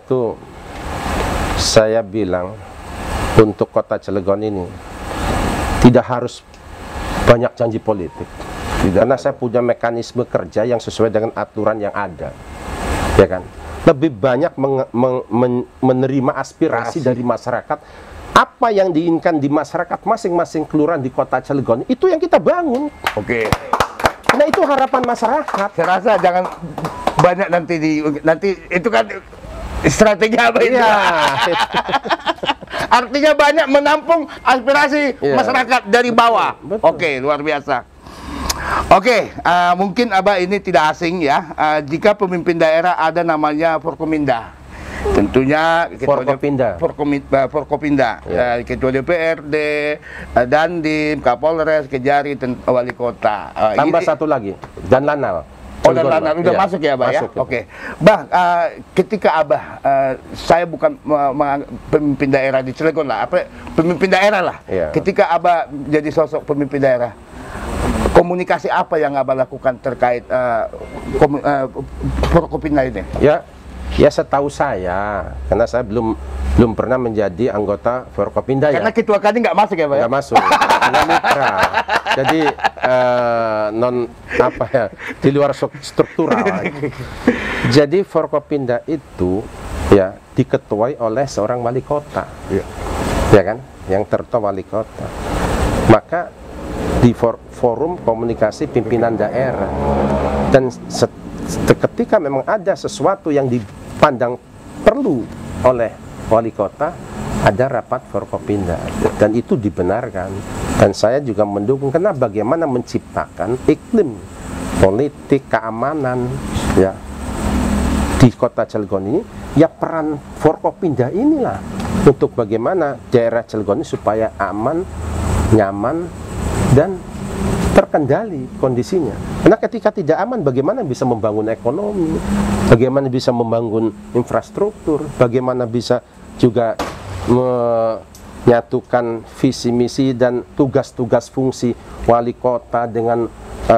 bilang untuk kota Cilegon ini tidak harus banyak janji politik. Karena saya punya mekanisme kerja yang sesuai dengan aturan yang ada, ya kan? Lebih banyak menerima aspirasi dari masyarakat. Apa yang diinginkan di masyarakat masing-masing kelurahan di kota Cilegon itu yang kita bangun. Oke. Nah itu harapan masyarakat. Saya rasa jangan banyak nanti itu kan strategi apa itu? Ya. Artinya banyak menampung aspirasi masyarakat dari bawah. Oke, luar biasa. Oke, mungkin Abah ini tidak asing ya, jika pemimpin daerah ada namanya Forkominda. Tentunya Forkopinda, Ketua DPRD, Dandim, Kapolres, Kejari, Wali Kota. Tambah satu lagi, dan Lanal. Oh, dan Lanal udah masuk ya, Abah ya? Oke. Bah, ketika Abah, saya bukan pemimpin daerah di Cilegon lah, pemimpin daerah lah. Ketika Abah jadi sosok pemimpin daerah, komunikasi apa yang Abah lakukan terkait Forkopinda ini? Ya, Ya setahu saya, karena saya belum pernah menjadi anggota Forkopimda ya. Karena ketua Kadin nggak masuk ya Pak? Nggak masuk, karena mitra. Jadi non apa ya, di luar struktural. Jadi Forkopimda itu ya diketuai oleh seorang wali kota, ya kan, yang tertua wali kota. Maka di forum komunikasi pimpinan daerah, dan ketika memang ada sesuatu yang dipandang perlu oleh wali kota, ada rapat Forkopimda, dan itu dibenarkan. Dan saya juga mendukung, karena bagaimana menciptakan iklim politik keamanan ya di kota Cilegon ini, ya peran Forkopimda inilah untuk bagaimana daerah Cilegon ini supaya aman, nyaman, dan terkendali kondisinya. Karena ketika tidak aman, bagaimana bisa membangun ekonomi, bagaimana bisa membangun infrastruktur, bagaimana bisa juga menyatukan visi misi dan tugas-tugas fungsi wali kota dengan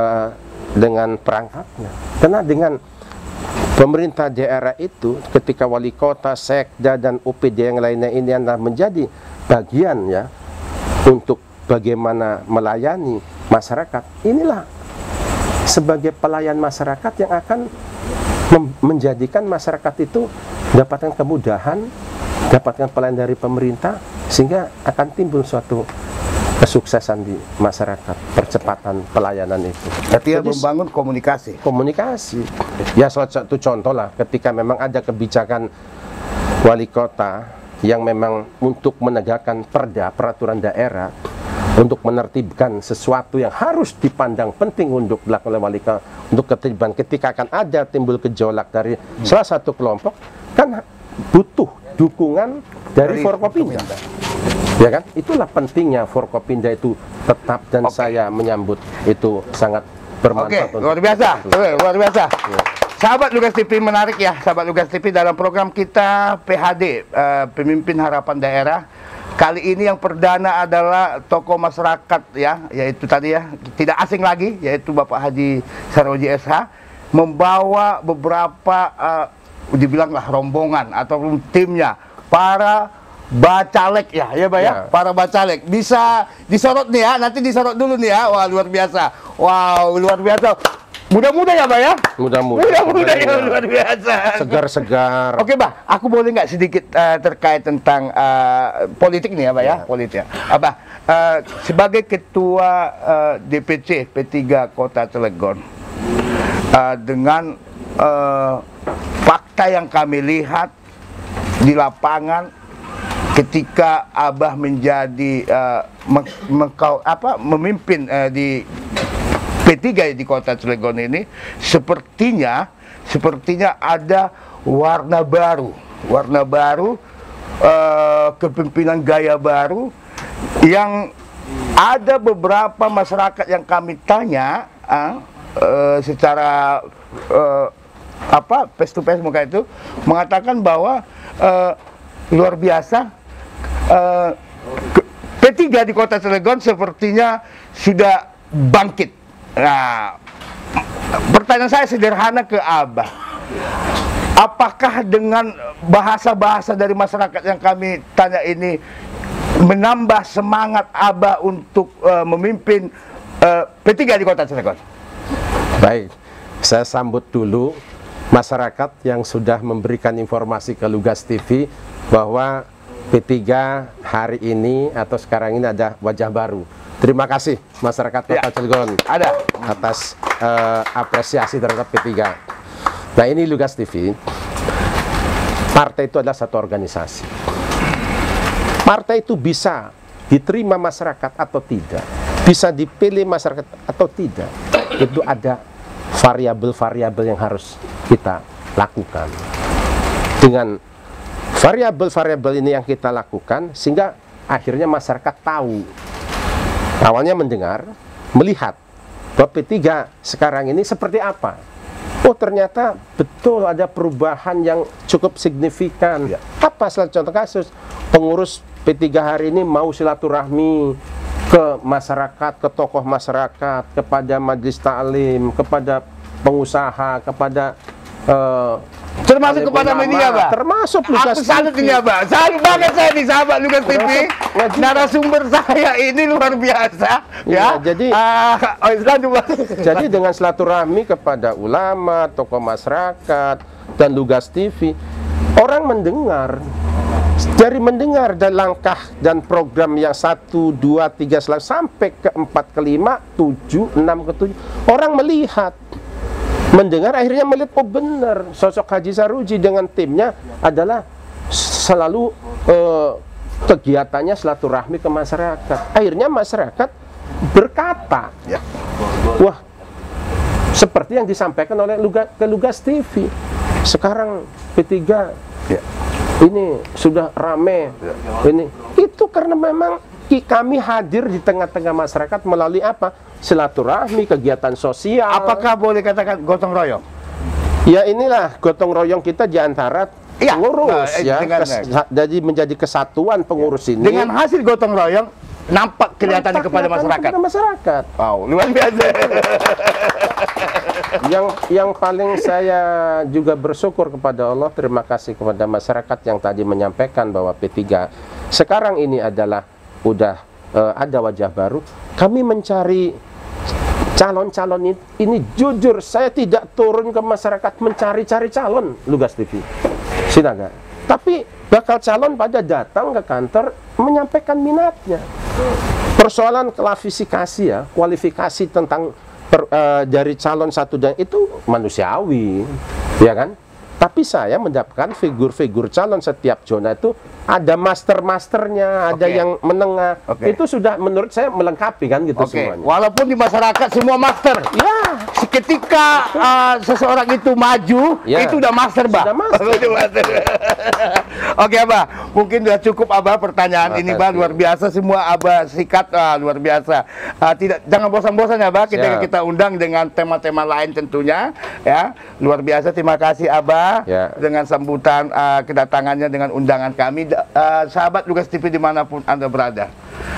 perangkatnya. Karena dengan pemerintah daerah itu, ketika wali kota, sekda, dan UPD yang lainnya ini adalah menjadi bagian ya untuk bagaimana melayani masyarakat, inilah sebagai pelayan masyarakat yang akan menjadikan masyarakat itu mendapatkan kemudahan, dapatkan pelayanan dari pemerintah, sehingga akan timbul suatu kesuksesan di masyarakat, percepatan pelayanan itu. Artinya membangun komunikasi. Komunikasi. Ya salah satu contoh lah, ketika memang ada kebijakan wali kota yang memang untuk menegakkan peraturan daerah, untuk menertibkan sesuatu yang harus dipandang penting untuk dilakukan oleh wali kota, untuk ketertiban, ketika akan ada timbul gejolak dari salah satu kelompok, kan butuh dukungan dari Forkopimda. Ya kan? Itulah pentingnya Forkopimda itu tetap, dan saya menyambut itu sangat bermanfaat. Luar biasa. Luar biasa. Ya. Sahabat Lugas TV, menarik ya, sahabat Lugas TV, dalam program kita PHD, Pemimpin Harapan Daerah. Kali ini yang perdana adalah tokoh masyarakat ya, yaitu tadi ya, tidak asing lagi, yaitu Bapak Haji Saroji SH, membawa beberapa dibilanglah rombongan atau timnya, para bacalek ya, ya Pak ya, para bacalek. Bisa disorot nih ya, nanti disorot dulu nih ya. Wah, luar biasa. Wow, luar biasa. Mudah-mudah ya Pak ya? Mudah-mudah ya, luar biasa. Segar-segar. Oke Pak, aku boleh nggak sedikit terkait tentang politik nih ya Pak ya? Politik. Apa? Sebagai ketua DPC P3 Kota Cilegon, dengan fakta yang kami lihat di lapangan ketika Abah menjadi memimpin di P3 di Kota Cilegon ini, sepertinya ada warna baru, kepemimpinan gaya baru, yang ada beberapa masyarakat yang kami tanya secara face to face muka itu, mengatakan bahwa luar biasa, P3 di Kota Cilegon sepertinya sudah bangkit. Nah, pertanyaan saya sederhana ke Abah, apakah dengan bahasa-bahasa dari masyarakat yang kami tanya ini menambah semangat Abah untuk memimpin P3 di Kota Cilegon? Baik, saya sambut dulu masyarakat yang sudah memberikan informasi ke Lugas TV bahwa P3 hari ini atau sekarang ini ada wajah baru. Terima kasih masyarakat Kota Cilegon atas apresiasi terhadap P3. Nah, ini Lugas TV. Partai itu adalah satu organisasi. Partai itu bisa diterima masyarakat atau tidak, bisa dipilih masyarakat atau tidak. Itu ada variabel-variabel yang harus kita lakukan. Dengan variabel-variabel ini yang kita lakukan, sehingga akhirnya masyarakat tahu. Awalnya mendengar, melihat bahwa P3 sekarang ini seperti apa. Oh, ternyata betul ada perubahan yang cukup signifikan. Apa salah contoh kasus? Pengurus P3 hari ini mau silaturahmi ke masyarakat, ke tokoh masyarakat, kepada majelis ta'lim, kepada pengusaha, kepada Termasuk kepada media, Pak. Termasuk Lugas Aku salut TV. ini, Pak. Salut banget saya nih, sahabat Lugas TV. Narasumber saya ini luar biasa. Ya, Ya, jadi jadi dengan silaturahmi kepada ulama, tokoh masyarakat, dan Lugas TV, orang mendengar. Dari mendengar dan langkah dan program yang 1, 2, 3 sampai ke 4, ke 5, 7, 6, ke 7, orang melihat, mendengar, akhirnya melihat, oh benar, sosok Haji Saroji dengan timnya adalah selalu kegiatannya silaturahmi ke masyarakat. Akhirnya masyarakat berkata, wah, seperti yang disampaikan oleh Lugas TV. Sekarang P3 ini sudah rame, ini itu karena memang kami hadir di tengah-tengah masyarakat melalui apa? Silaturahmi, kegiatan sosial. Apakah boleh katakan gotong royong? Ya inilah gotong royong kita di antara pengurus, jadi menjadi kesatuan pengurus ini. Dengan hasil gotong royong nampak kelihatan kepada masyarakat. Wow, luar biasa. Yang paling saya juga bersyukur kepada Allah, terima kasih kepada masyarakat yang tadi menyampaikan bahwa P3 sekarang ini adalah udah ada wajah baru. Kami mencari calon-calon ini jujur, saya tidak turun ke masyarakat mencari-cari calon Lugas TV Sinaga, tapi bakal calon pada datang ke kantor menyampaikan minatnya. Persoalan kualifikasi tentang dari calon satu dan itu manusiawi, ya kan? Tapi saya mendapatkan figur-figur calon setiap zona itu ada master-masternya, ada yang menengah. Itu sudah menurut saya melengkapi kan gitu semuanya. Walaupun di masyarakat semua master. Ya. Ketika seseorang itu maju, itu udah master, Mbak. Sudah master. Oke, Abah. Mungkin sudah cukup, Abah, pertanyaan ini, Mbak. Luar biasa semua Abah sikat, luar biasa. Jangan bosan-bosan ya, Abah. Kita undang dengan tema-tema lain tentunya, ya. Luar biasa. Terima kasih, Abah. Dengan sambutan kedatangannya dengan undangan kami, sahabat Lugas TV dimanapun Anda berada.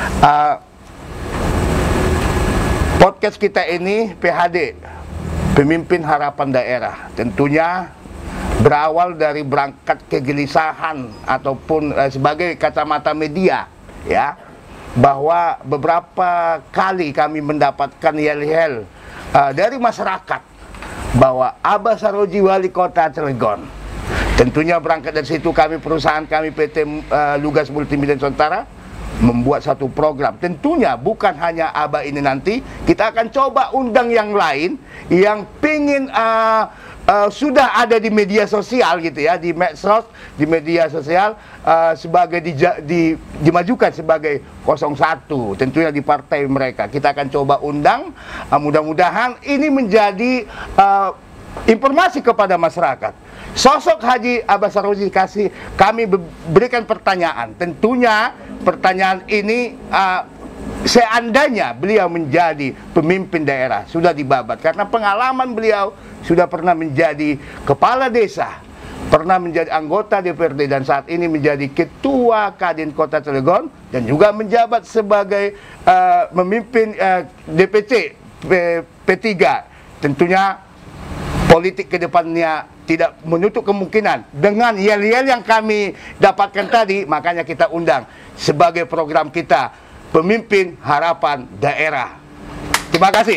Podcast kita ini PHD, Pemimpin Harapan Daerah, tentunya berawal dari berangkat kegelisahan ataupun sebagai kacamata media, ya, bahwa beberapa kali kami mendapatkan yel-yel dari masyarakat bahwa Abah Saroji wali kota Cilegon. Tentunya berangkat dari situ perusahaan kami PT Lugas Multimedia Nusantara membuat satu program. Tentunya bukan hanya Abah ini, nanti kita akan coba undang yang lain yang pingin sudah ada di media sosial gitu ya, di medsos, di media sosial, sebagai dimajukan sebagai 01, tentunya di partai mereka. Kita akan coba undang, mudah-mudahan ini menjadi informasi kepada masyarakat. Sosok Haji Abah Saroji kami berikan pertanyaan. Tentunya pertanyaan ini seandainya beliau menjadi pemimpin daerah sudah dibabat, karena pengalaman beliau sudah pernah menjadi kepala desa, pernah menjadi anggota DPRD, dan saat ini menjadi ketua Kadin Kota Cilegon, dan juga menjabat sebagai memimpin DPC P3. Tentunya politik ke depannya tidak menutup kemungkinan dengan yel-yel yang kami dapatkan tadi, makanya kita undang sebagai program kita Pemimpin Harapan Daerah. Terima kasih.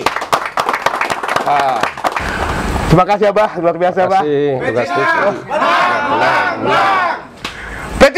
Terima kasih, Abah, luar biasa, Abah. Terima kasih. P3.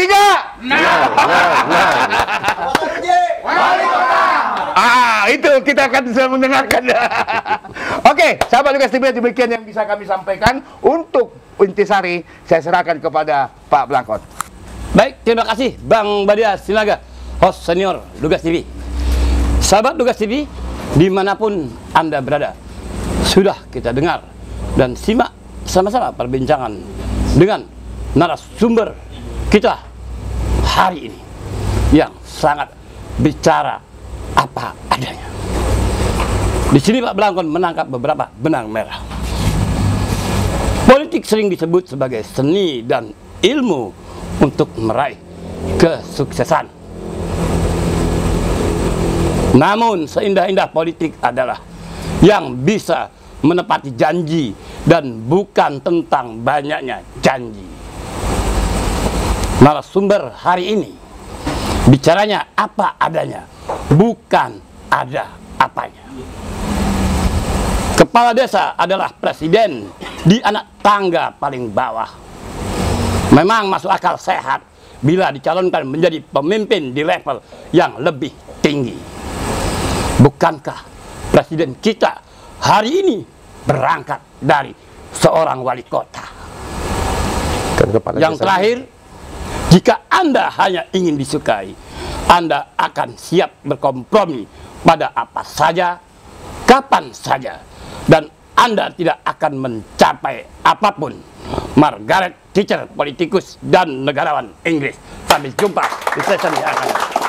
Itu kita akan bisa mendengarkan. Oke, sahabat Lugas TV, demikian yang bisa kami sampaikan. Untuk intisari, saya serahkan kepada Pak Blangkon. Baik, terima kasih Bang Badia Sinaga, host senior Lugas TV. Sahabat Lugas TV, dimanapun Anda berada, sudah kita dengar dan simak sama-sama perbincangan dengan narasumber kita hari ini yang sangat bicara apa adanya. Di sini Pak Blangkon menangkap beberapa benang merah. Politik sering disebut sebagai seni dan ilmu untuk meraih kesuksesan. Namun seindah-indah politik adalah yang bisa menepati janji dan bukan tentang banyaknya janji. Narasumber hari ini bicaranya apa adanya, bukan ada apanya. Kepala desa adalah presiden di anak tangga paling bawah. Memang masuk akal sehat bila dicalonkan menjadi pemimpin di level yang lebih tinggi. Bukankah presiden kita hari ini berangkat dari seorang wali kota? Yang terakhir, jika Anda hanya ingin disukai, Anda akan siap berkompromi pada apa saja, kapan saja, dan Anda tidak akan mencapai apapun. Margaret Thatcher, politikus dan negarawan Inggris. Sampai jumpa di sesi yang akan datang.